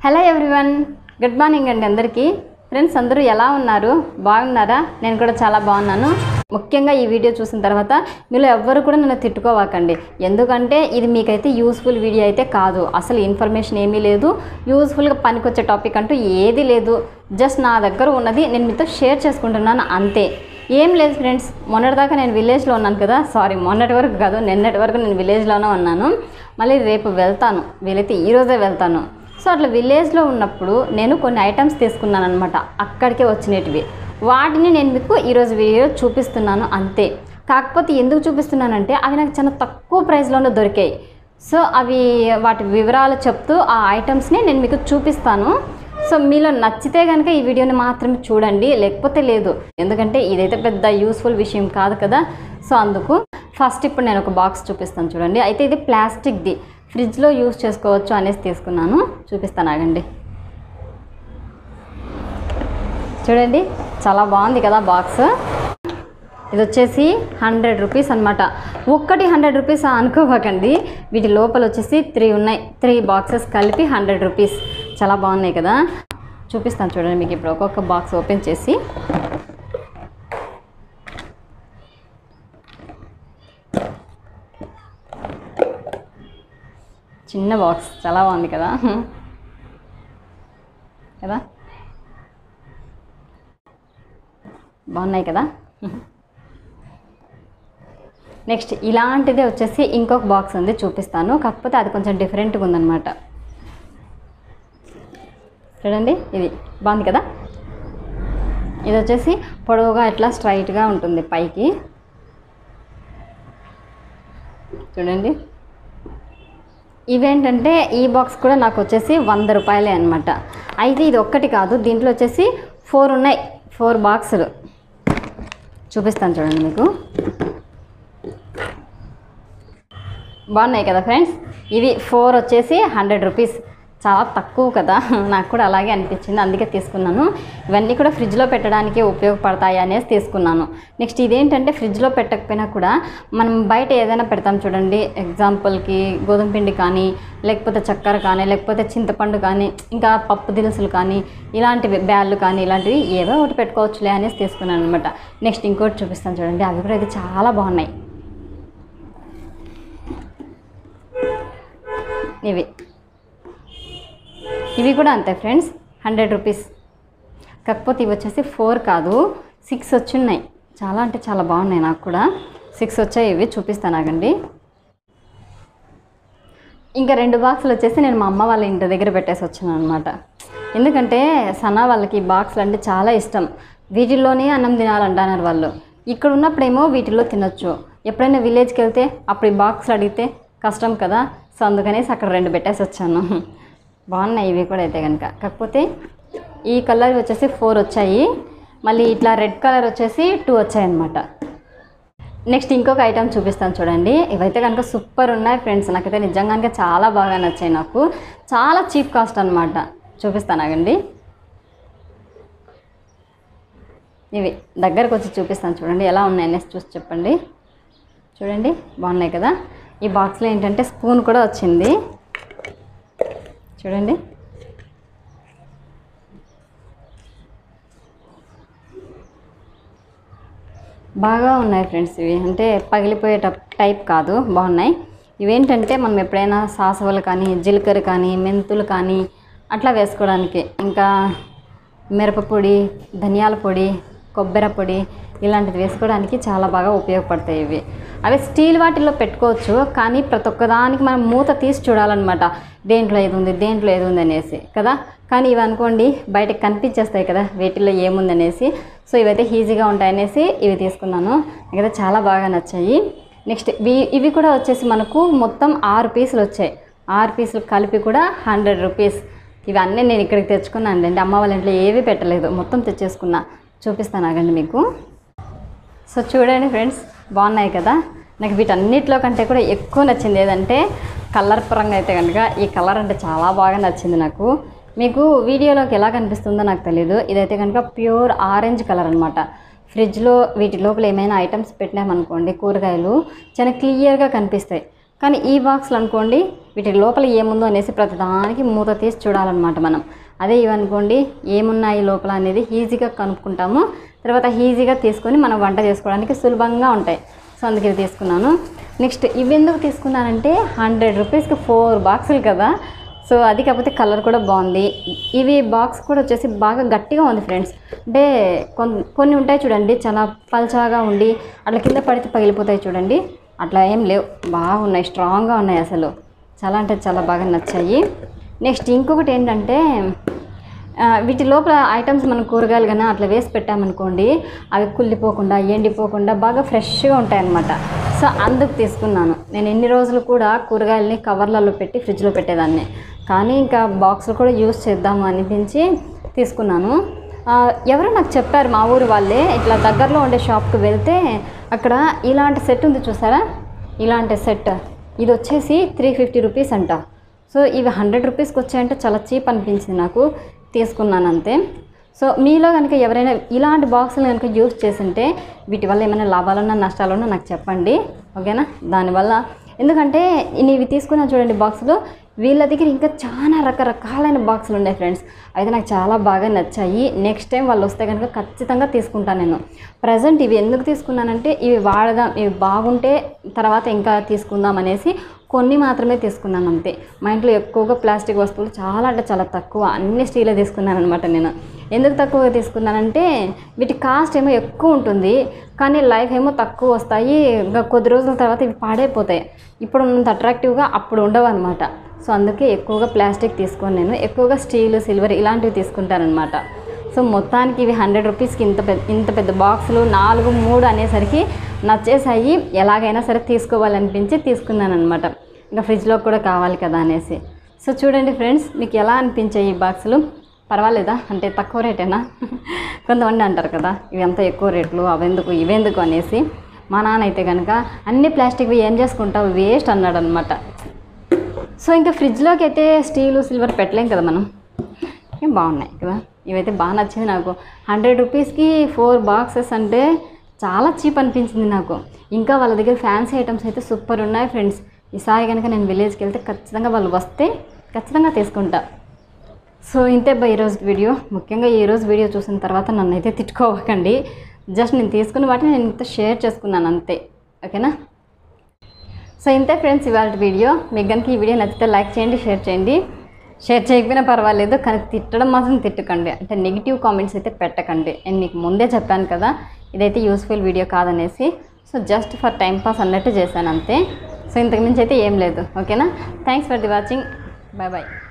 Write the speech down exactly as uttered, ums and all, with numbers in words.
Hello everyone, good morning అండి అందరికీ. Friends అందరూ ఎలా ఉన్నారు? బాగున్నారా? నేను కూడా చాలా బాగున్నాను. ముఖ్యంగా ఈ వీడియో చూసిన తర్వాత మీలో ఎవ్వరు కూడా నన్ను తిట్టుకోవాకండి, ఎందుకంటే ఇది మీకైతే యూస్ఫుల్ వీడియో అయితే కాదు. అసలు ఇన్ఫర్మేషన్ ఏమీ లేదు, యూస్ఫుల్గా పనికొచ్చే టాపిక్ అంటూ ఏది లేదు. జస్ట్ నా దగ్గర ఉన్నది నేను మీతో షేర్ చేసుకుంటున్నాను అంతే. ఏం లేదు ఫ్రెండ్స్, మొన్నటిదాకా నేను విలేజ్లో ఉన్నాను కదా, సారీ మొన్నటి వరకు కాదు నిన్నటి వరకు నేను విలేజ్లోనే ఉన్నాను. మళ్ళీ రేపు వెళ్తాను, వీలైతే ఈరోజే వెళ్తాను. సో అట్లా విలేజ్లో ఉన్నప్పుడు నేను కొన్ని ఐటమ్స్ తీసుకున్నాను అనమాట, అక్కడికే వచ్చినవి. వాటిని నేను మీకు ఈరోజు వీడియో చూపిస్తున్నాను అంతే. కాకపోతే ఎందుకు చూపిస్తున్నానంటే అవి నాకు చాలా తక్కువ ప్రైస్లోనే దొరికాయి. సో అవి వాటి వివరాలు చెప్తూ ఆ ఐటమ్స్ని నేను మీకు చూపిస్తాను. సో మీలో నచ్చితే కనుక ఈ వీడియోని మాత్రమే చూడండి, లేకపోతే లేదు. ఎందుకంటే ఇదైతే పెద్ద యూస్ఫుల్ విషయం కాదు కదా. సో అందుకు ఫస్ట్ ఇప్పుడు నేను ఒక బాక్స్ చూపిస్తాను చూడండి. అయితే ఇది ప్లాస్టిక్ది, ఫ్రిడ్జ్లో యూస్ చేసుకోవచ్చు అనేసి తీసుకున్నాను. చూపిస్తాను ఆగండి. చూడండి చాలా బాగుంది కదా బాక్స్. ఇది వచ్చేసి హండ్రెడ్ రూపీస్ అనమాట. ఒక్కటి హండ్రెడ్ రూపీస్ అనుకోకండి, వీటి లోపల వచ్చేసి త్రీ ఉన్నాయి. త్రీ బాక్సెస్ కలిపి హండ్రెడ్ రూపీస్. చాలా బాగున్నాయి కదా. చూపిస్తాను చూడండి మీకు ఇప్పుడు ఒక్కొక్క బాక్స్ ఓపెన్ చేసి. చిన్న బాక్స్ చాలా బాగుంది కదా కదా బాగున్నాయి కదా. నెక్స్ట్ ఇలాంటిదే వచ్చేసి ఇంకొక బాక్స్ ఉంది, చూపిస్తాను. కాకపోతే అది కొంచెం డిఫరెంట్గా ఉందన్నమాట. చూడండి ఇది బాగుంది కదా. ఇది వచ్చేసి పొడవుగా ఇట్లా స్ట్రైట్గా ఉంటుంది పైకి. చూడండి ఇవేంటంటే ఈ బాక్స్ కూడా నాకు వచ్చేసి వంద రూపాయలే అనమాట. అయితే ఇది ఒక్కటి కాదు, దీంట్లో వచ్చేసి ఫోర్ ఉన్నాయి, ఫోర్ బాక్సులు. చూపిస్తాను చూడండి మీకు. బాగున్నాయి కదా ఫ్రెండ్స్. ఇవి ఫోర్ వచ్చేసి హండ్రెడ్ రూపీస్, చాలా తక్కువ కదా. నాకు కూడా అలాగే అనిపించింది, అందుకే తీసుకున్నాను. ఇవన్నీ కూడా ఫ్రిడ్జ్లో పెట్టడానికి ఉపయోగపడతాయి అనేసి తీసుకున్నాను. నెక్స్ట్ ఇదేంటంటే ఫ్రిడ్జ్లో పెట్టకపోయినా కూడా మనం బయట ఏదైనా పెడతాం చూడండి. ఎగ్జాంపుల్కి గోధుమ పిండి కానీ, లేకపోతే చక్కెర కానీ, లేకపోతే చింతపండు కానీ, ఇంకా పప్పు దినుసులు కానీ, ఇలాంటివి బ్యాళ్ళు కానీ, ఇలాంటివి ఏదో ఒకటి పెట్టుకోవచ్చులే అనేసి తీసుకున్నాను అనమాట. నెక్స్ట్ ఇంకోటి చూపిస్తాను చూడండి, అవి కూడా అయితే చాలా బాగున్నాయి. ఇవి ఇవి కూడా అంతే ఫ్రెండ్స్, హండ్రెడ్ రూపీస్. కాకపోతే ఇవి వచ్చేసి ఫోర్ కాదు, సిక్స్ వచ్చి ఉన్నాయి. చాలా అంటే చాలా బాగున్నాయి, నాకు కూడా సిక్స్ వచ్చాయి. ఇవి చూపిస్తాను ఆగండి. ఇంకా రెండు బాక్సులు వచ్చేసి నేను మా అమ్మ వాళ్ళ ఇంటి దగ్గర పెట్టేసి వచ్చాను అనమాట. ఎందుకంటే సనా వాళ్ళకి ఈ బాక్సులు అంటే చాలా ఇష్టం. వీటిల్లోనే అన్నం తినాలంటున్నారు వాళ్ళు. ఇక్కడ ఉన్నప్పుడేమో వీటిల్లో తినొచ్చు, ఎప్పుడైనా విలేజ్కి వెళ్తే అప్పుడు ఈ బాక్సులు అడిగితే కష్టం కదా. సో అందుకనేసి అక్కడ రెండు పెట్టేసి వచ్చాను. బాగున్నాయి ఇవి కూడా అయితే కనుక. కాకపోతే ఈ కలర్ వచ్చేసి ఫోర్ వచ్చాయి, మళ్ళీ ఇట్లా రెడ్ కలర్ వచ్చేసి టూ వచ్చాయి అన్నమాట. నెక్స్ట్ ఇంకొక ఐటమ్ చూపిస్తాను చూడండి. ఇవైతే కనుక సూపర్ ఉన్నాయి ఫ్రెండ్స్, నాకైతే నిజంగా చాలా బాగా నచ్చాయి. నాకు చాలా చీప్ కాస్ట్ అనమాట. చూపిస్తాను ఆగండి. ఇవి దగ్గరకు వచ్చి చూపిస్తాను చూడండి ఎలా ఉన్నాయి అనేసి చూసి చెప్పండి. చూడండి బాగున్నాయి కదా. ఈ బాక్స్లో ఏంటంటే స్పూన్ కూడా వచ్చింది. చూడండి బాగా ఉన్నాయి ఫ్రెండ్స్. ఇవి అంటే పగిలిపోయే టైప్ కాదు, బాగున్నాయి. ఇవేంటంటే మనం ఎప్పుడైనా సాసవలు కానీ, జీలకర్ర కానీ, మెంతులు కానీ అట్లా వేసుకోవడానికి, ఇంకా మిరపపొడి, ధనియాల పొడి, కొబ్బరి పొడి ఇలాంటిది వేసుకోవడానికి చాలా బాగా ఉపయోగపడతాయి ఇవి. అవి స్టీల్ వాటిల్లో పెట్టుకోవచ్చు, కానీ ప్రతి ఒక్కదానికి మనం మూత తీసి చూడాలన్నమాట, దేంట్లో ఏది ఉంది దేంట్లో ఏది ఉంది అనేసి కదా. కానీ ఇవి అనుకోండి బయటకు కనిపించేస్తాయి కదా వీటిల్లో ఏముంది అనేసి. సో ఇవైతే ఈజీగా ఉంటాయనేసి ఇవి తీసుకున్నాను. నాకైతే చాలా బాగా నచ్చాయి. నెక్స్ట్ ఇవి ఇవి కూడా వచ్చేసి మనకు మొత్తం ఆరు పీసులు వచ్చాయి. ఆరు పీసులు కలిపి కూడా హండ్రెడ్ రూపీస్. ఇవన్నీ నేను ఇక్కడికి తెచ్చుకున్నాను అండి, అమ్మ వాళ్ళ ఇంట్లో ఏవి పెట్టలేదు, మొత్తం తెచ్చేసుకున్నా. చూపిస్తాను ఆగండి మీకు. సో చూడండి ఫ్రెండ్స్ బాగున్నాయి కదా. నాకు వీటన్నిటిలో కంటే కూడా ఎక్కువ నచ్చింది ఏదంటే కలర్ పరంగా అయితే కనుక ఈ కలర్ అంటే చాలా బాగా నచ్చింది నాకు. మీకు వీడియోలోకి ఎలా కనిపిస్తుందో నాకు తెలీదు. ఇదైతే కనుక ప్యూర్ ఆరెంజ్ కలర్ అనమాట. ఫ్రిడ్జ్లో వీటి లోపల ఏమైనా ఐటమ్స్ పెట్టినామనుకోండి, కూరగాయలు చాలా క్లియర్గా కనిపిస్తాయి. కానీ ఈ బాక్స్లో అనుకోండి వీటి లోపల ఏముందో అనేసి ప్రతిదానికి మూత తీసి చూడాలన్నమాట మనం. అదే ఇవనుకోండి ఏమున్నాయి లోపల అనేది ఈజీగా కనుక్కుంటాము, తర్వాత ఈజీగా తీసుకొని మనం వంట చేసుకోవడానికి సులభంగా ఉంటాయి. సో అందుకే ఇవి తీసుకున్నాను. నెక్స్ట్ ఇవి ఎందుకు తీసుకున్నానంటే హండ్రెడ్ రూపీస్కి ఫోర్ బాక్సులు కదా, సో అది కాకపోతే కలర్ కూడా బాగుంది. ఇవి బాక్స్ కూడా వచ్చేసి బాగా గట్టిగా ఉంది ఫ్రెండ్స్. అంటే కొన్ని ఉంటాయి చూడండి చాలా పల్చాగా ఉండి అట్లా కింద పడితే పగిలిపోతాయి చూడండి, అట్లా ఏం లేవు, బాగున్నాయి, స్ట్రాంగ్గా ఉన్నాయి. అసలు చాలా అంటే చాలా బాగా నచ్చాయి. నెక్స్ట్ ఇంకొకటి ఏంటంటే వీటి లోపల ఐటమ్స్ మనం కూరగాయలు కానీ అట్లా వేసి పెట్టామనుకోండి అవి కుళ్ళిపోకుండా ఎండిపోకుండా బాగా ఫ్రెష్గా ఉంటాయన్నమాట. సో అందుకు తీసుకున్నాను. నేను ఎన్ని రోజులు కూడా కూరగాయలని కవర్లలో పెట్టి ఫ్రిడ్జ్లో పెట్టేదాన్ని, కానీ ఇంకా బాక్స్లో కూడా యూస్ చేద్దాము అనిపించి తీసుకున్నాను. ఎవరో నాకు చెప్పారు మా ఊరు వాళ్ళే, ఇట్లా దగ్గరలో ఉండే షాప్కి వెళ్తే అక్కడ ఇలాంటి సెట్ ఉంది చూసారా, ఇలాంటి సెట్ ఇది వచ్చేసి త్రీ ఫిఫ్టీ రూపీస్ అంట. సో ఇవి హండ్రెడ్ రూపీస్కి వచ్చాయంటే చాలా చీప్ అనిపించింది నాకు, తీసుకున్నాను అంతే. సో మీలో కనుక ఎవరైనా ఇలాంటి బాక్సులు కనుక యూస్ చేస్తుంటే వీటి వల్ల ఏమైనా లాభాలున్నా నష్టాలున్నా నాకు చెప్పండి, ఓకేనా. దానివల్ల ఎందుకంటే నేను ఇవి తీసుకున్నా చూడండి బాక్సులు, వీళ్ళ దగ్గర ఇంకా చాలా రకరకాలైన బాక్సులు ఉన్నాయి ఫ్రెండ్స్, అయితే నాకు చాలా బాగా నచ్చాయి. నెక్స్ట్ టైం వాళ్ళు వస్తే కనుక ఖచ్చితంగా తీసుకుంటాను నేను. ప్రజెంట్ ఇవి ఎందుకు తీసుకున్నానంటే ఇవి వాడదాం, ఇవి బాగుంటే తర్వాత ఇంకా తీసుకుందాం అనేసి కొన్ని మాత్రమే తీసుకున్నాను అంతే. మా ఇంట్లో ఎక్కువగా ప్లాస్టిక్ వస్తువులు చాలా అంటే చాలా తక్కువ, అన్ని స్టీలే తీసుకున్నాను అనమాట నేను. ఎందుకు తక్కువగా తీసుకున్నానంటే వీటి కాస్ట్ ఏమో ఎక్కువ ఉంటుంది కానీ లైఫ్ ఏమో తక్కువ వస్తాయి, ఇంకా కొద్ది రోజుల తర్వాత ఇవి పాడైపోతాయి. ఇప్పుడు ఉన్నంత అట్రాక్టివ్గా అప్పుడు ఉండవు అనమాట. సో అందుకే ఎక్కువగా ప్లాస్టిక్ తీసుకొని నేను ఎక్కువగా స్టీల్ సిల్వర్ ఇలాంటివి తీసుకుంటానమాట. సో మొత్తానికి ఇవి హండ్రెడ్ రూపీస్కి ఇంత పెద్ద ఇంత పెద్ద బాక్సులు నాలుగు మూడు అనేసరికి నచ్చేసాయి, ఎలాగైనా సరే తీసుకోవాలనిపించి తీసుకున్నాను అనమాట. ఇంకా ఫ్రిడ్జ్లో కూడా కావాలి కదా అనేసి. సో చూడండి ఫ్రెండ్స్, మీకు ఎలా అనిపించాయి ఈ బాక్సులు? పర్వాలేదా? అంటే తక్కువ రేటేనా? కొంతమంది అంటారు కదా ఇవి అంత ఎక్కువ రేట్లు అవెందుకు ఇవెందుకు అనేసి. మా నాన్న అయితే కనుక అన్ని ప్లాస్టిక్వి ఏం చేసుకుంటావు వేస్ట్ అన్నాడు అనమాట. సో ఇంకా ఫ్రిడ్జ్లోకి అయితే స్టీలు సిల్వర్ పెట్టలేం కదా మనం. ఏం బాగున్నాయి కదా, ఇవైతే బాగా నచ్చింది నాకు. హండ్రెడ్ రూపీస్కి ఫోర్ బాక్సెస్ అంటే చాలా చీప్ అనిపించింది నాకు. ఇంకా వాళ్ళ దగ్గర ఫ్యాన్సీ ఐటమ్స్ అయితే సూపర్ ఉన్నాయి ఫ్రెండ్స్. ఈసారి కనుక నేను విలేజ్కి వెళ్తే ఖచ్చితంగా వాళ్ళు వస్తే ఖచ్చితంగా తీసుకుంటా. సో ఇంతే బా ఈరోజు వీడియో. ముఖ్యంగా ఈరోజు వీడియో చూసిన తర్వాత నన్ను అయితే తిట్టుకోవకండి, జస్ట్ నేను తీసుకున్న వాటిని నేను ఇంత షేర్ చేసుకున్నాను అంతే, ఓకేనా. సో ఇంతే ఫ్రెండ్స్ ఇవాళ వీడియో. మీకు కనుక ఈ వీడియో నచ్చితే లైక్ చేయండి, షేర్ చేయండి. షేర్ చేయకపోయినా పర్వాలేదు కానీ తిట్టడం మాత్రం తిట్టకండి, అంటే నెగిటివ్ కామెంట్స్ అయితే పెట్టకండి. నేను మీకు ముందే చెప్పాను కదా ఇదైతే యూస్ఫుల్ వీడియో కాదనేసి. So just for time pass అన్నట్టు చేశాను అంతే. సో ఇంతకుమించి అయితే ఏం లేదు, ఓకేనా. Thanks for the watching, bye bye.